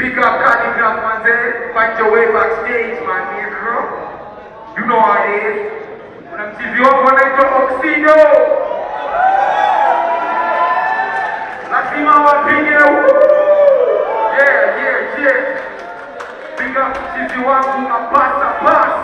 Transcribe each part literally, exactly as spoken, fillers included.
Big up Calligraph, man, say, find your way backstage, man, nigga. You know how it is. When I'm T V up, when I go Oxido. Latima was big here, woo! Yeah, yeah, yeah. Big up T V one, who a pass, a pass.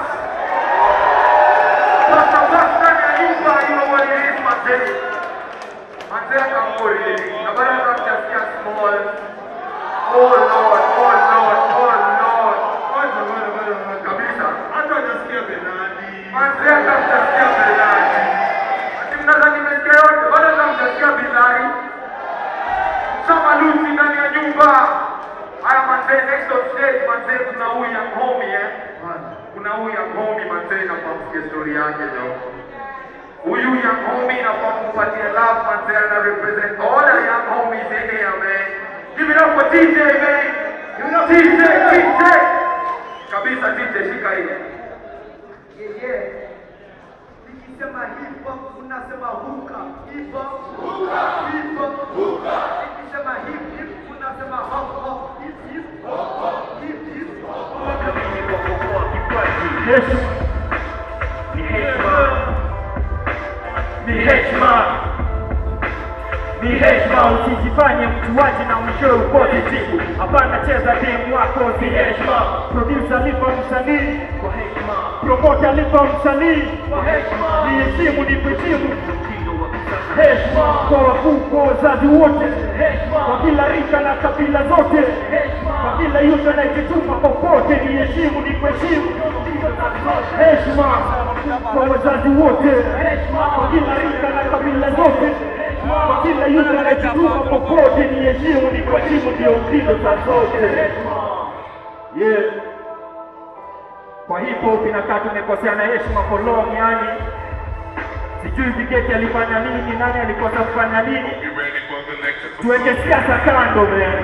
Pass, a pass, you know what it is, man, say. Man, say, I can't go really. Nobody have just get small. Oh Lord, oh Lord, oh Lord. Wait a minute, wait a minute, Kabisa. I thought just scared the Nandi. Man, say I thought just scared the Nandi. I think that's not even scared. What does that just scared the Nandi? Sama Lucy ndani ya nyumba. Haya manze, next on stage, manze, kuna huyu young homie, eh? Kuna huyu young homie, manze, nafaa kusikia story yake, jo. Huyu young homie nafaa kumpatia love, manze, ana represent all the young homies in here, man. Give it up for D J, man. Give it up D J, D J. Kabisa D J, shika hii. Yeah, yeah. Nikisema hip hop, unasema hookah. Hip hop, hookah. Hip hop, hookah. Nikisema hip hip, unasema hop hop. Hip hip, hop hop. Hip hip, hop hop. Heshima. Ni heshima. Ni heshima. Ni heshima, usijifanye mtuaji na mwishowe ukote jibu. Hapana cheza game wako, si heshima. Producer lipa msanii kwa heshima. Promoter lipa msanii kwa heshima. Ni heshimu, ni heshimu. Heshima kwa wakuu, kwa wazazi wote. Heshima kwa kila rika na kabila zote. Heshima kwa kila yuta na ikituma popote. Ni heshimu, ni heshimu. Heshima kwa wazazi wote. Heshima kwa kila rika na kabila zote. Kwa kila yuta anayejituma popote, ni heshimu, ni kwa heshimu, ndio mtindo za zote. Yeah. Kwa hip hop inakaa tumekosea na heshima for long, yani. Sijui Bigeti alifanya nini, nani alikosa kufanya nini. Tuweke siasa kando, man.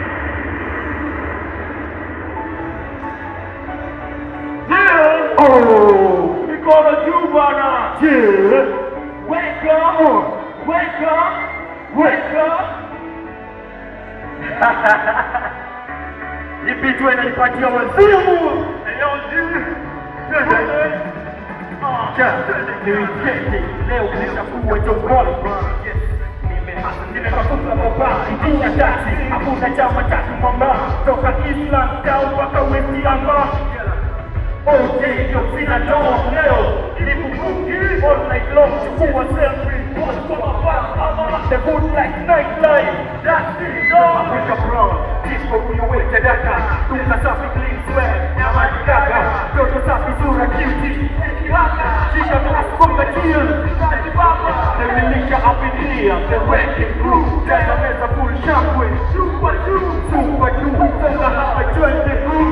Yeah. Oh, mikono juu bana. Yeah. Wake up. Wake up! Wake up! Hii bitu inaipatia wazimu! Leo wazimu! Ni wikendi, leo kuchafua jongoni. Nimekakuta moba, ikinya taxi, hakuna chama tatu mwamba. Toka Islam, down waka weki amba. O J, yo sina doa leo. Nikukuki, all night long, chukua selfie. The good like nightlife, that's it, dog. Africa Brown, disco kuyuweke data. Tunga safi clean sweat, nyamani gaga. Toto safi sura cutie. Shika glass konga chill. The militia up in here, the wrecking crew. Jaja meza full shangwe. Super true, super true. Konga hapa join the crew.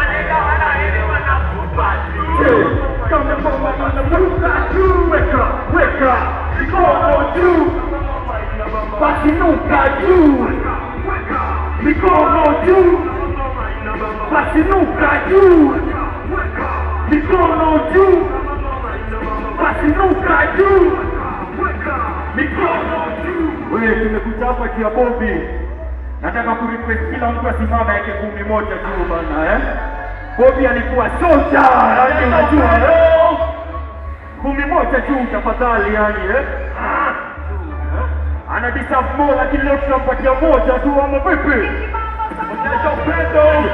Come and come on the blue side too. Wake up, wake up. Mikono juu. Basi nuka juu. Mikono juu. Basi nuka juu. Mikono juu. Basi nuka juu. Mikono juu. Wewe tumekuja hapa kia Bobby. Nataka kurequest kila mtu asimame yake kumi moja juu bana, eh? Bobby alikuwa soja, yani unajua, eh? Kumi moja juu tafadhali, yani, eh? Ana deserve more, lakini leo tunampatia moja tu, ama vipi? Onyesha upendo.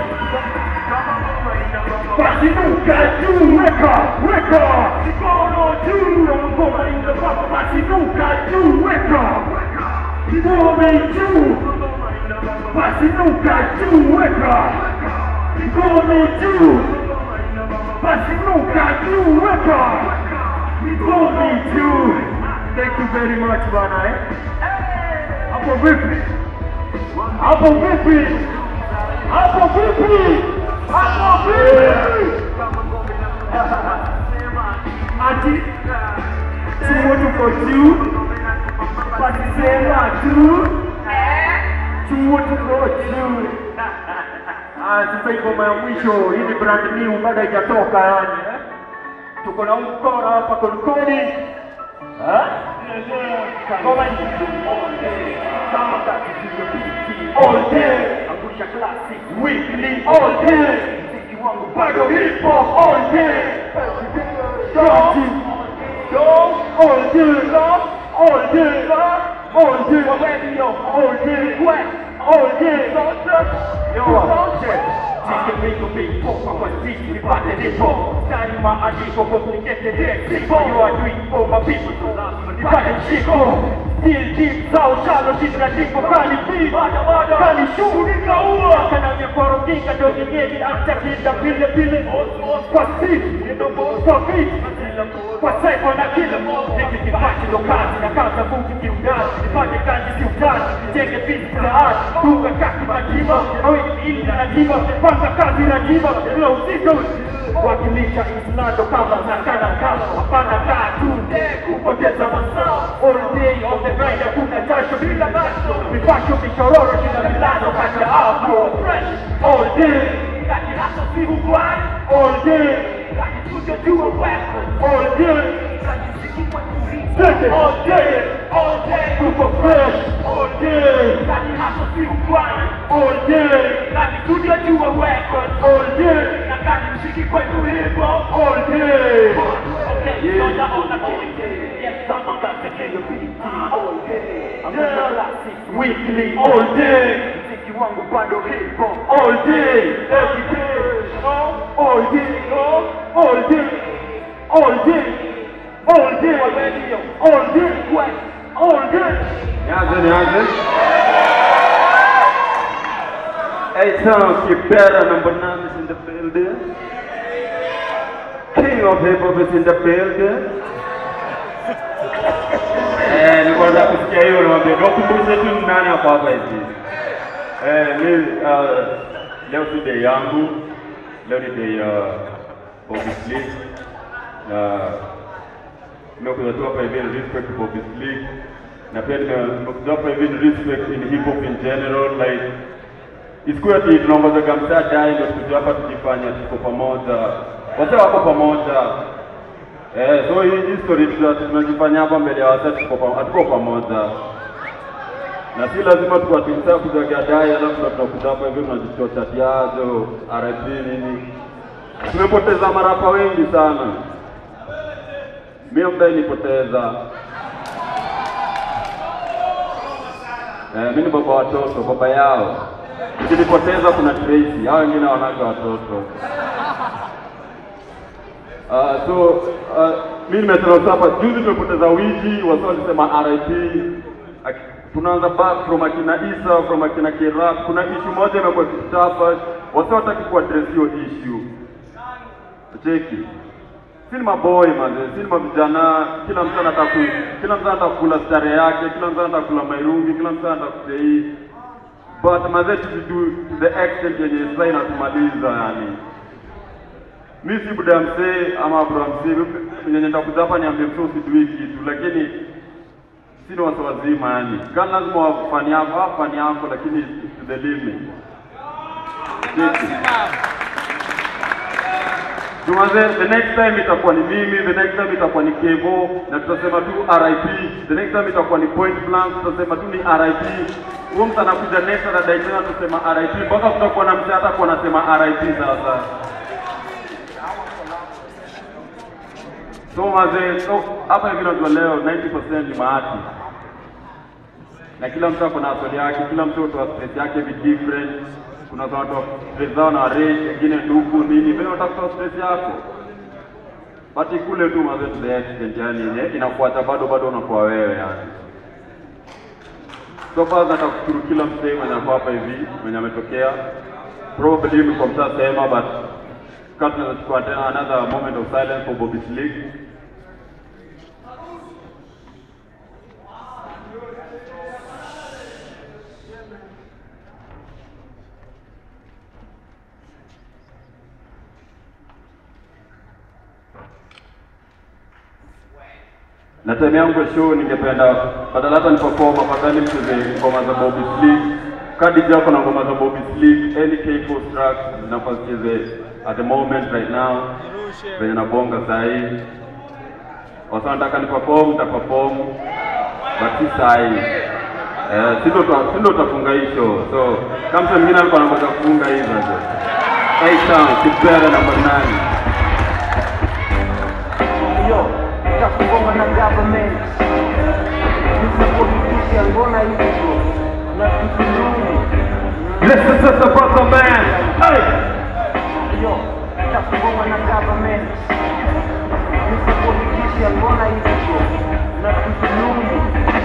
Basi nuka juu, weka, weka. Mikono juu, ngoma inda baba. Basi nuka juu, weka. Ngoma juu. Basi nuka juu, weka. Mikono juu. Basi nuka juu, weka. Mikono juu. Thank you very much, bana, eh? Hapo vipi? Hapo vipi? Hapo vipi? Hapo vipi? Ati chuo tuko juu. Basi sema juu. Chuo tuko juu. Ah, sasa iko ngoma ya mwisho, hii ni brand new, bado haijatoka yani, eh? Tuko na mkora hapa konkoni. Ah? Ngoma hii all day. All day. tunarudisha classic weekly all day. Mziki wangu bado hip hop all day. All day, all day, all day, all day, all day, all day. Chicken bingo big pop, my speech, we fight it in pop. Standing my idea for complicated dead people. You are doing for my people, so last one, fight it chico. Still deep, south, shallow, she's not deep for Kali beat. Kali shoot, nigga, ooh. Can I be for a king, I don't get it, I'm checking the pill, the pill, for sleep, you know, for feet. For safe, when I kill them all, take it to back to the cars, in the cars, I'm moving to dance. The party can't just do dance, take a piece to the heart. Who can catch my diva, oh, it's in the diva. Panga kazi na jiva, leo siku wakilisha Islando kama zakana kama hapana tatu kupoteza masaa. All day on the grind, hakuna jasho bila maso. Mipasho mishororo kila milano kata hapo fresh. All day, kati haso siku grind. All day, kati studio jua wako. All day, kati siki kwa turi. All day, all day, super fresh. All day, kati haso siku grind. All day, kati studio jua wako. All day, kati siki kwa turi. All day. Okay, so now on the killing day. Yes, I'm on the killing day. All day. I'm on the classic weekly. All day. Mziki wangu bado hip hop. All day. Every day. All day. All day. All day. All day. All day. All day. Nianze, nianze. A-Town, Kibera, number nine is in the building. King of hip hop is in the building. Eh, nilikuwa nataka kusikia hiyo naambia dokumbushe tu nani hapa hapa hivi. Eh, mimi leo si day yangu. Leo ni day ya Bobby Slick. Na nimekuja tu hapa hivi respect to Bobby Slick. Na pia nimekuja hapa hivi respect in hip hop in general, like isikuwa ati tunaongoza gamsa dai ndio tukuja hapa tujifanya tuko pamoja. Wote wako pamoja. Eh, so hii history tunajifanya hapa mbele ya watu tuko pamoja, tuko pamoja. Na si lazima tukatimsa kujaga dai alafu tunakuja hapa hivi tunajichocha tiazo, R I P nini. Tumepoteza marapa wengi sana. Mimi mdai nipoteza. Eh, mimi ni baba watoto, baba yao. Nilipoteza kuna Tracy, hao wengine wanaga watoto. Uh, so uh, mimi nimetoka hapa juzi tumepoteza wiki, watu walisema R I P. Tunaanza back from akina Isa, from akina Kerap. Kuna issue moja imekuwa kitapa, watu wataki ku address hiyo issue. Cheki. Si ni maboy man, si ni mavijana, kila mtu anataka kila mtu anataka kula stare yake, kila mtu anataka kula mairungi, kila mtu anataka kutei. But mazee to do to the extent yenye sasa inatumaliza yani. Mimi si buda msee ama bro msee yenye nitakuja hapa niambie msee usidui kitu, lakini sina watu wazima yani. Kama lazima wafanye hapo, wafanye hapo, lakini to the limit. Tuanze, the next time itakuwa ni mimi, the next time itakuwa ni Kevo, na tutasema tu R I P. The next time itakuwa ni Point Blank, tutasema tu ni R I P. Huyo mtu anakuja next na dai tena tutasema R I P. Mpaka tutakuwa na mtu atakuwa anasema R I P sasa. So mazee, so hapa hivi ndio leo ninety percent ni maati. Na kila mtu ako na asili yake, kila mtu ana stress yake vi different. Kuna watu stress zao na rage, wengine ndugu nini, wewe unataka stress yako. Basi kule tu mazee to the extent yani inakuacha bado bado unakuwa wewe yani. So far nataka kushukuru kila mtu mwenye hapa hivi, mwenye ametokea. Probably mko mtasema but cut na chukua tena another moment of silence for Bobby Slick. Na time yangu show ningependa badala hata niperform afadhali mcheze ngoma za Bobby Slick. Kadi yako na ngoma za Bobby Slick, any K four tracks zinafasikize at the moment right now. Venye nabonga sahi. Wasa nataka ni perform, ta perform. But si sahi. Eh, sindo sindo utafunga hii show. So, kama mtu mwingine alikuwa anataka kufunga hizo hizo. Hey town, Kibera number nine. Yo, takugoma na government. Nisa politician mbona hizo? Na tukununi. Listen to the brother man. Hey. Yo, takugoma na government. Nisa politician mbona hizo? Na tukununi.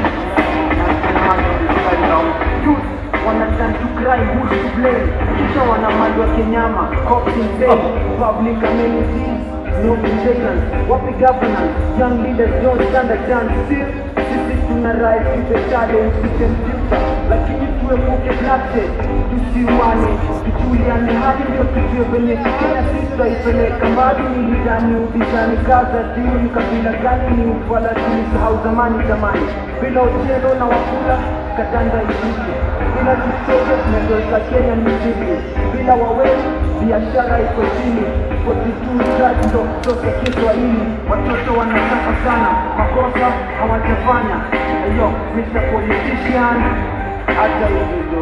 Youth wanna turn to crime, who's to blame? Kisha wana mali wa Kenyama, cops in vain, public amenities, no surveillance, wapi governance, young leaders don't stand a chance. Still, sisi tuna rise to the challenge, system future, lakini tuepuke bloodshed, tusiwane, tujuliane hadi ndio tujue venye Kenya sisi ipeleka mbali. Ni lidani ubishani kaza diu ni kabila gani, ni ufala tulisahau zamani zamani, bila Otieno na Wafula katanda isike, bila Kisogo tumegeuza Kenya mziki, bila Waweru biashara iko chini, forty two drugs ndo kutoka Kiswahili. Watoto wanataka sana, makosa hawajafanya. Ayo, Mister Politician, hata hizo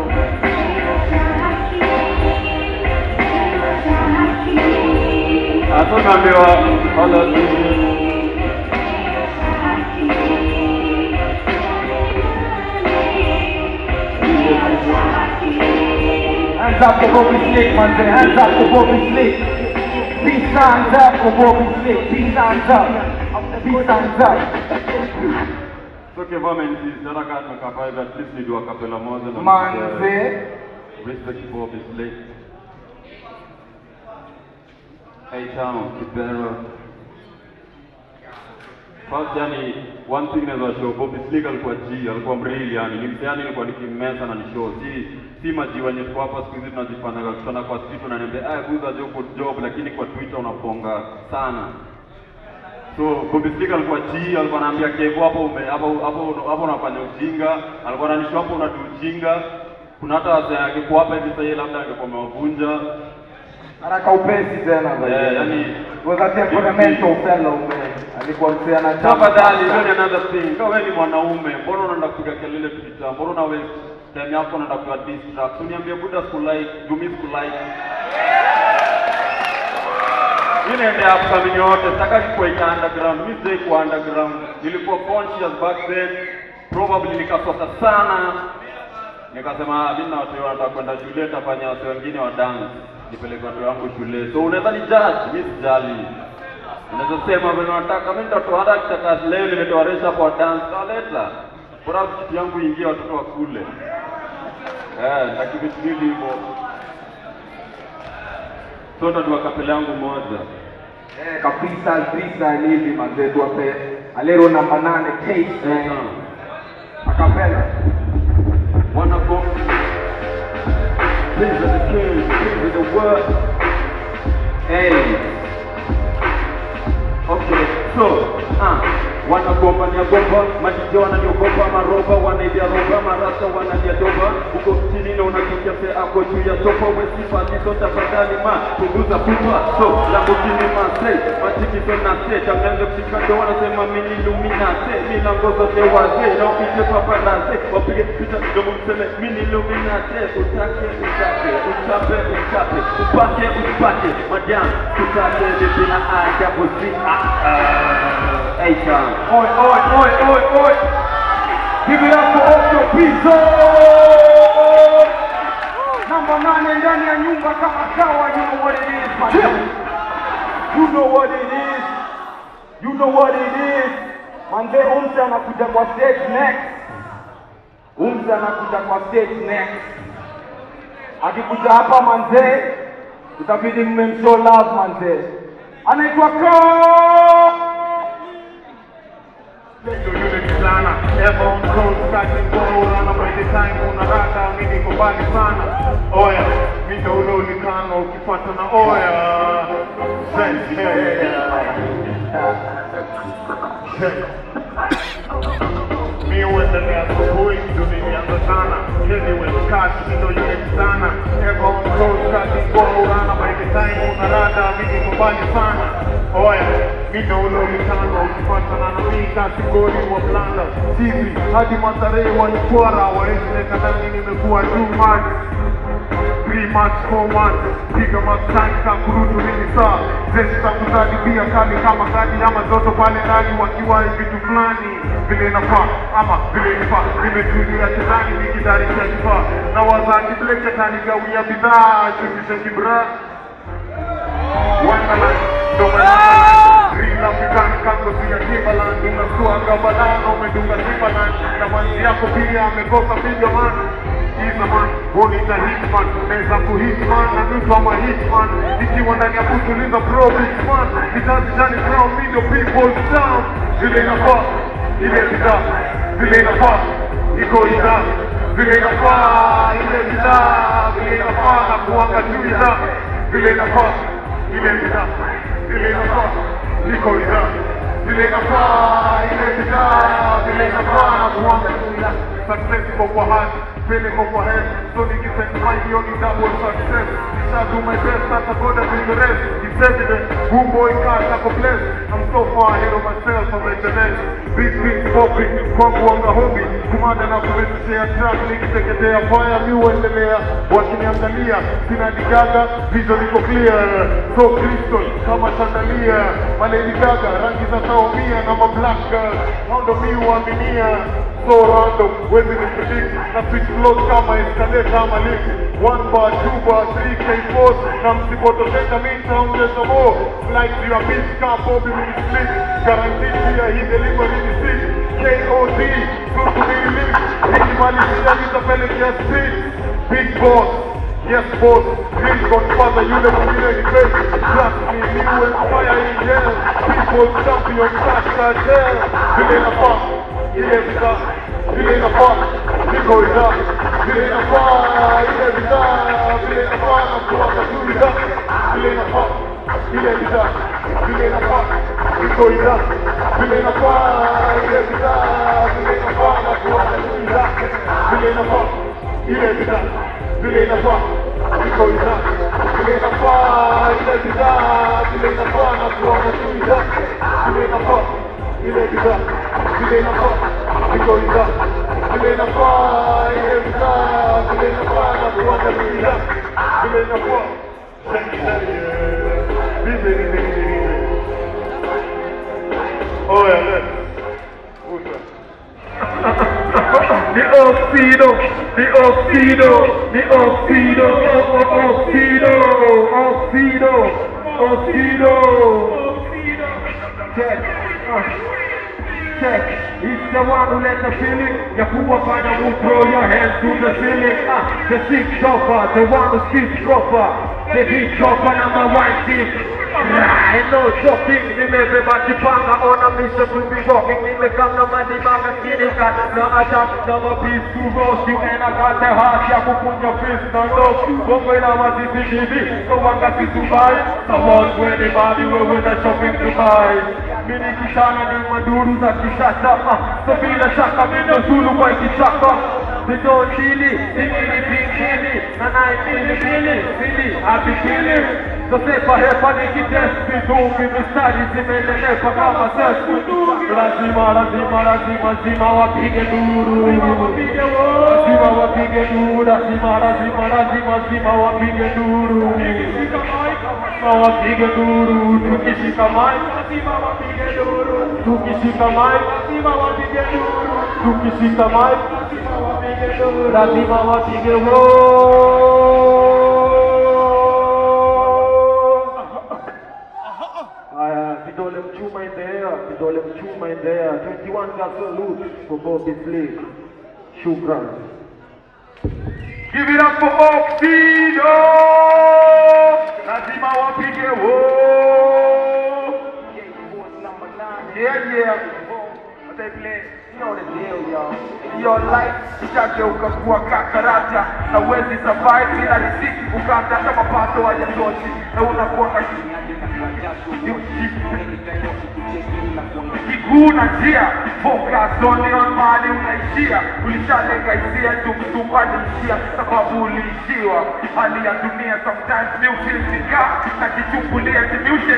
Ato naambiwa all of you. Hands up for Bobby Slick, man. Hands up for Bobby Slick. Peace hands up for Bobby Slick. Peace hands up. Peace hands up. So government is not going to capable at least we do a capella more than Manze. respect for Bobby Slick. Hey town, Kibera. First yani, one thing is show Bobby Slick alikuwa G, alikuwa mrili yani, ni mtihani alikuwa nikimesa na ni show. Si si maji wenye kwa hapa siku hizi tunajifanya kutana kwa street unaniambia ah guza job job, lakini kwa Twitter unaponga sana. So Bobby Slick alikuwa G, alikuwa ananiambia Kevo hapo ume hapo hapo hapo unafanya ujinga, alikuwa ananishow hapo unadu ujinga. Kuna hata wazee angekuwa hapa hivi sasa labda angekuwa amewavunja. Haraka upesi tena zaidi. Eh, yani was a temperamental fellow man. Alikuwa msichana chapa. Tafadhali, hiyo ni another thing. Kama wewe ni mwanaume, mbona unaenda kupiga kelele Twitter? Mbona una waste time yako unaenda kwa distract? Uniambie buda school like, do me school like. Mimi naenda hapo kama yote, sitaki kuita underground. Mimi sitaki kwa underground. Nilikuwa conscious back then. Probably nikasota sana. Nikasema mimi na watu wanataka kwenda shule, tafanya watu wengine wa dance. Nipeleke watu wangu shule. So unaweza ni judge, mimi sijali. Unaweza sema wewe unataka mimi nitatoa hata kitaka leo nimetoa resha kwa dance taleta. Bora kitu yangu ingie watoto wa kule. Eh, nakibitili hivyo. So ndo wakapele yangu moja. Eh, kabisa kabisa hivi manze tu ape. Alero namba nane case. Eh. Akapela. Wanna go. These are the kids, these are the words. Hey. Okay, so, ah, wanagombania gomba, majiji wananiogopa, maroba wanaidia roba, marasa wanadia doba. Uko chini na unakikia fe ako juu ya sofa, wesifa niso tafadhali ma, punguza pupa. So, lango chini mase, majiki tona se, tanganze kushikando wanasema mini illuminate, milango zote waze, na upite paparazze, wapige pita kidogo mseme mini illuminate, utake, utake, utape, utape, upake, upake, madam, tutake, nipina aja, buzi, ah, ah, hey, John. Oi, oi, oi, oi, oi. Give it up for Octo Pizzo. Namba nane ndani ya nyumba kama kawa, you know what it is, man. You know what it is. You know what it is. Manze umse anakuja kwa stage next. Umse anakuja kwa stage next. Akikuja hapa manze, itabidi mmemshow love manze. Anaitwa Ko. sana ever on cold starting bora na by the time unaraka mimi niko mbali sana oya mimi ndo ule ulikano ukifuata na oya mimi uendelea asubuhi duniani sana kile wewe kazi ndo yule sana ever on cold starting bora na by the time unaraka mimi niko mbali sana oya Minolo mitano ukipatana na mimi kategori wa blanda hivi hadi Mathare walikwara waende kadani nimekuwa too much three months four months piga masanga kurutu hili saa zetu tangu zadi pia kali kama kadi ama zoto pale ndani wakiwa vitu fulani vile inafaa ama vile inafaa nimetulia kizani nikidari cha kifaa na wazaki bleke tani gawia bidhaa chukisha kibra Wonderland Domain Rila Fikani kango siya Timbaland Unasua gabalan umedunga Timbaland na manzi yako pia amekosa piga man He's a man, bonita hitman Neza ku hitman, na nutu ama hitman Ikiwa ndani ya kutuliza pro bitman Nitazi jani crown me the people's town Vile inafaa, ile bidhaa Vile inafaa, iko idhaa Vile inafaa, ile bidhaa Vile inafaa, na kuanga tu idhaa Vile inafaa, ile bidhaa Vile inafaa, iko idhaa Vile inafaa, ile bidhaa Vile inafaa, na kuanga tu idhaa Success kwa kwa heart, feeling kwa kwa head So nikisend my only double success I do my best, that's a God that will the rest It's evident, boom boy cars, I'm blessed I'm so far ahead of myself, I'm like the next Big things popping, kwangu wanga hobby Kumanda na kumetushea track, nikiteketea fire Mi uendelea, wakiniangalia Sina digaga, vision iko clear So crystal, kama chandalia Malady Gaga, rangi za taumia Na ma black girl, haundo mi uaminia So random, wezi ni predict Na switch flows kama escalator ama lift One bar, two bar, three K force Na msipotosheka mita ongeza more Like you are beat, can't Bobby with the split Guaranteed pia hii delivery ni sick K O D, suku ni link Nikimalizia nitapelekea street Big boss, yes boss Real Godfather, yule mwingine ni fake Trust me, new empire in hell People champion, cash cartel Vile inafaa, ile bidhaa Vile inafaa, niko idhaa Vile inafaa, ile bidhaa Vile inafaa, na kuwaka tu idhaa Vile inafaa, ile bidhaa Vile inafaa, niko idhaa Vile inafaa, ile bidhaa Vile inafaa, na kuwaka tu idhaa Vile inafaa, ile bidhaa Vile inafaa, niko idhaa Vile inafaa, ile bidhaa Vile inafaa, na kuwaka tu idhaa Vile inafaa, ile bidhaa Vile inafaa, niko idhaa Vile inafaa, ile bidhaa Vile inafaa, na kuwaka tu idhaa Vile inafaa, Bize, bize, bize, bize Oh yeah, let's The Oxido, the Oxido, the Oxido, Oxido, Oxido, Oxido. Check, check. It's the one who let the feeling. Ya kuwa fanya who throw your hands to the ceiling. Ah, the six chopper, the one who skills proper. The big chopper number one team. I know shopping, nimebeba kipanga on a mission to be walking. Nimekam na madibanga skinny cut. Na attack, na mapiece to roast you. And I got the heart ya kukunja fist na low. Bongo ina ma C C T V, so wanga si Dubai. Someone twenty body we with a shopping Dubai. Mini kishana ni maduru za kishata. So bila shaka mino zulu kwa kichaka. Nito chili, nini bikini. Na nai pili pili, pili, happy feeling. So sepa hepa nikitest Midungi mistari zimelelepa kama ses Lazima, lazima, lazima, lazima wapige duru Lazima wapige duru Lazima, lazima, lazima, lazima wapige duru Lazima wapige duru Tukishika mic Lazima wapige duru Tukishika mic Lazima wapige duru Tukishika mic Lazima wapige duru Lazima wapige duru Vidole mchuma in the air, vidole mchuma in the air. twenty-one got salute for Bobby Slick. Shukran. Give it up for Oxido! Lazima wapige wo! Yeah, yeah. What they play? You know the deal, y'all. Your life, ishageuka kuwa kakarata. Na wezi survive bila risiki ukata hata mapato hayatoshi. Na unakuwa kasi. Kiguu na njia, focus only on mali unaishia. Ulishalenga hisia, tumtumani hisia, sababu uliishiwa. Hali ya dunia sometimes mi ukilisika, na kichumbulia, timi usheki nikipita.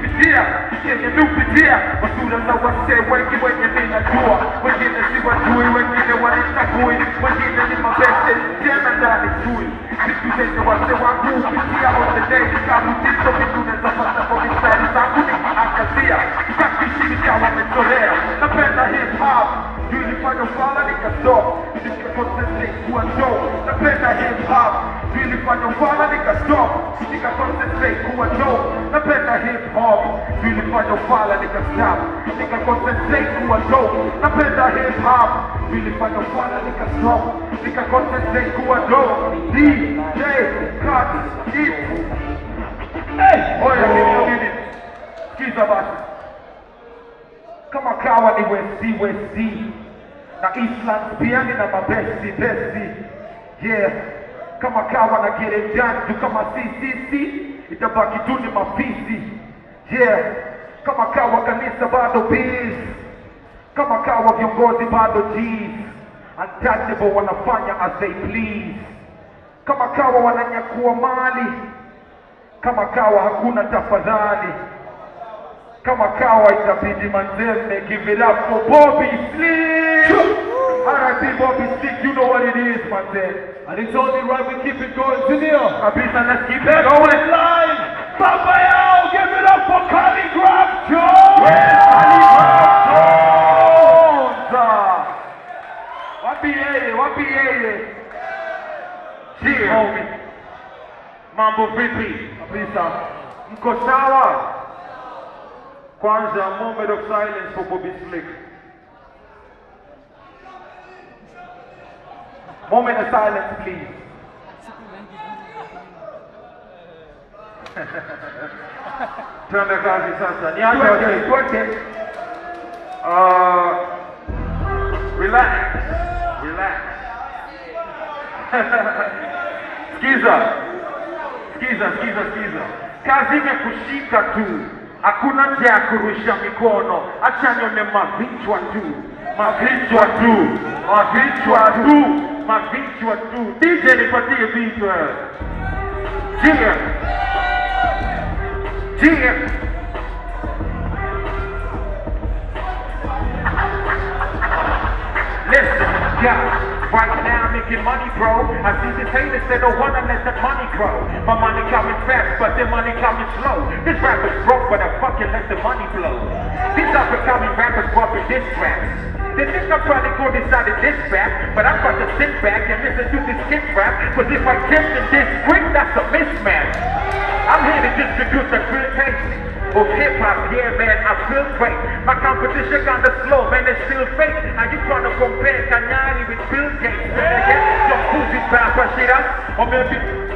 kupitia yenye nupitia wasura za wasee wengi wenye minajua, wengine si wajui, wengine wanitabui, wengine ni mabeste tena ndani chui. Vitu zenye wasee wangu upitia on the day nikarudizo vitune za pasa kwa mistari zangu nikiangazia kakishi nikawa wametolea. Napenda hip hop juu ilifanya ufala nikastop nikaconcentrate kuwa dope. Napenda hip hop juu ilifanya ufala nikastop nikaconcentrate kuwa dope. Napenda hip hop juu ilifanya ufala nikastop nikaconcentrate kuwa dope. Napenda hip hop juu ilifanya ufala nikastop nikaconcentrate kuwa dope. D J Cut It. Hey, oya mimi mimi sikiza basi. Kama kawa ni Westi Westi na Eastland pia ni na mabesti besti. Yeah, kama kawa na Gerejandu kama C C C itabaki tu ni mafisi. Yeah, kama kawa kanisa bado biz, kama kawa viongozi bado G's, untouchable wanafanya as they please. Kama kawa wananyakua mali, kama kawa hakuna tafadhali. Kama kawa itabidi manzeme, give it up for Bobby Slick. R I P Bobby Slick, you know what it is, man. And it's only right we keep it going. Sinio, Abisa, let's keep it going. Line, Papa Yao, give it up for Calligraph Jones. Calligraph Jones. Wapi yeye, wapi yeye. Cheers, homie. Mambo vipi? Abisa, mko sawa? Kwanza, a moment of silence for Bobby Slick. Moment of silence, please. Turn the kazi sasa. Niache wake, tuache. Uh, relax, relax. Skiza, skiza, skiza, skiza. Kazi imekushika tu. Hakuna njia ya kurusha mikono, acha nione mavichwa tu, mavichwa tu, mavichwa tu, mavichwa tu. D J nipatie beat wewe. Jia. Jia. Listen, yeah. Right now I'm making money, bro. I see these haters, they don't wanna let that money grow. My money coming fast, but their money coming slow. This rapper's broke, but I fucking let the money flow. These up-and-coming rappers bumping this rap. They think I'm trying to go inside of this rap, but I'm about to sit back and listen to this kid rap. Cause if I test in this quick, that's a mismatch. I'm here to distribute the real taste of hip-hop, yeah man, I feel great. My competition kinda slow, man, it's still fake. Are you trying to compare Kanyari with Bill Gates? Man, get some pussy papa shit up, or maybe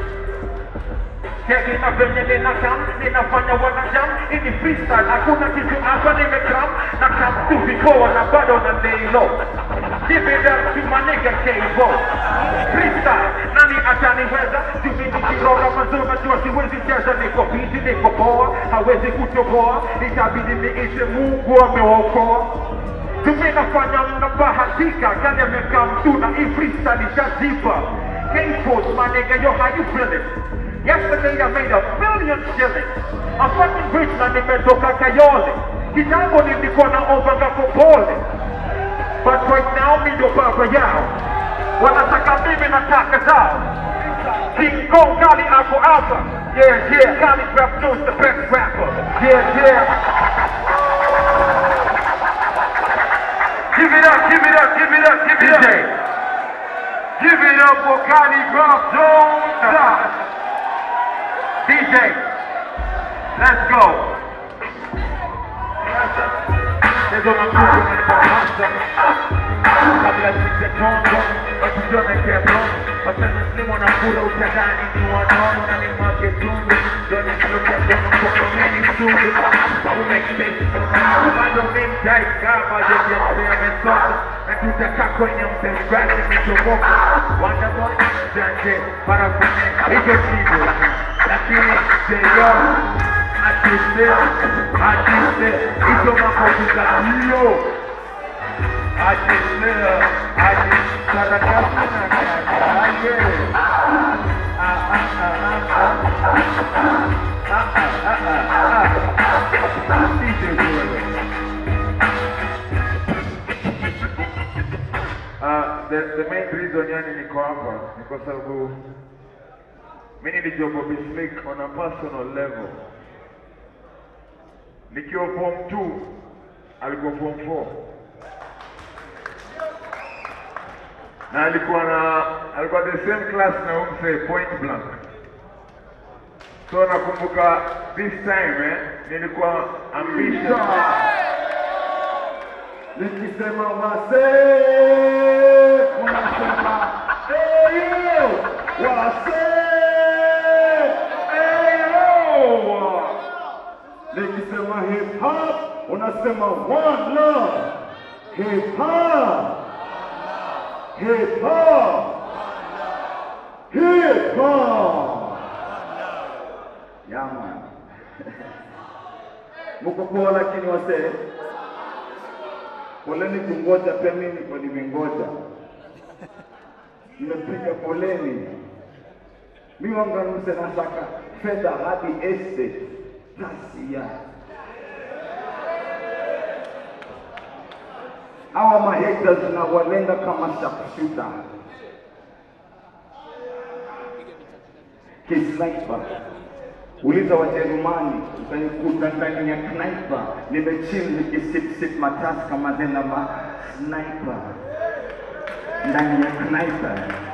Kegi na venye ninakam, ninafanya wanajam. Ini freestyle, hakuna kitu hapa nimekam. Nakam tu vipoa na bado na lay low. Give it up to my nigga K-Bo. Freestyle, nani ataniweza? Jumi nikiroga mazuna jua siwezi cheza. Niko busy, niko poa, hawezi kutoboa. Itabidi niite Mungu ameokoa. Tumenafanya mnabahatika, kani amekam tu na hii freestyle ishazipa. K-Bo's, my nigga, yo, how you feeling? Yesterday I made a million shillings. I'm fucking rich na nimetoka Kayole. Kitambo nilikuwa na ovanga kopole. But right now mi ndo baba yao. Wanataka mimi nataka zao. King Kong Kali ako hapa. Yeah, yeah. Calligraph Jones the best rapper. Yeah, yeah. Give it up, give it up, give it up, give it up. Give it up for Calligraph Jones. D J, let's go. There's only two in the monster. Kabla sijatonga, wasijone kebro. Wasema wana kula utadani ni wanono na ni magetundu. Don't look at them for many students. Who make space for now? Bado mimdai kama yote yamesota. Na tutakaa kwenye mtembati michomoka. Wanda boy, janje, para kwenye hiyo kido. Lakini seyo, atise, atise, hizo makofi za hiyo. Atise, atise, sarakasi na kakaye. Ah, ah, ah, ah, ah. Ah ah ah ah ah. D J Fuego. Uh, the, the main reason yani niko hapa ni kwa sababu mimi nilijua Bobby Slick on a personal level. Nikiwa form two, alikuwa form four. Na alikuwa na alikuwa the same class na umse point blank. So nakumbuka this time eh, nilikuwa ambitious. Nikisema wase, unasema eyo, wase, eyo. Nikisema hip hop, unasema one love. Hip hop, hip hop, hip hop. Yeah man. Muko poa lakini wase. Poleni kungoja pia mimi niko nimengoja. Nimepiga poleni. Mimi wanga nuse nasaka fedha hadi estate. Tasia. Hawa mahaters na walenga kama sharpshooter. Kisniper. Uliza Wajerumani, utanikuta ndani ya sniper. Nimechill nikisip sip matasi kama zena ma sniper. Ndani ya sniper.